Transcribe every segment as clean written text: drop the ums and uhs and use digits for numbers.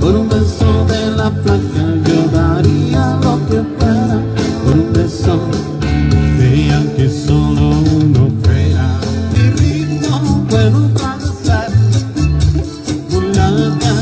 por un beso de la flaca yo daría lo que fuera, por un beso veían que solo uno fuera. Mi ritmo bueno para estar volando.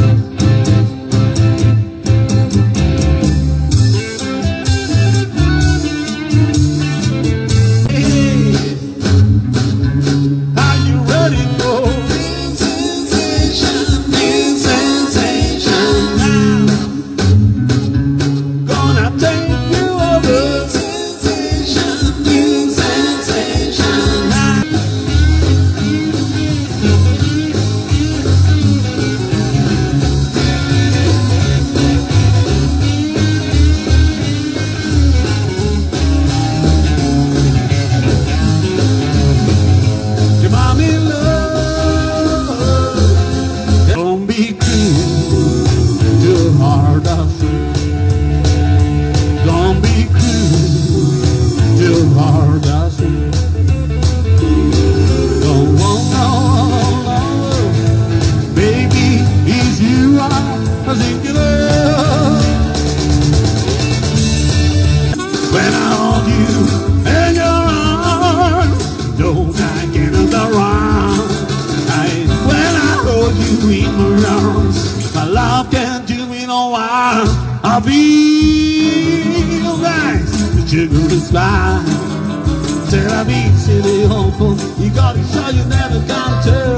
When I hold you in your arms, don't I get on the run? When I hold you in my arms, my love can't do me no harm. I feel nice, the sugar is fine. Tell I be silly hopeful, you gotta show you never gonna tell.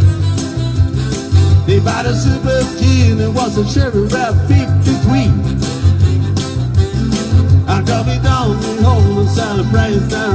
They bought a super kid and was a Chevy Rap 53. I got me down, me home and celebrate now.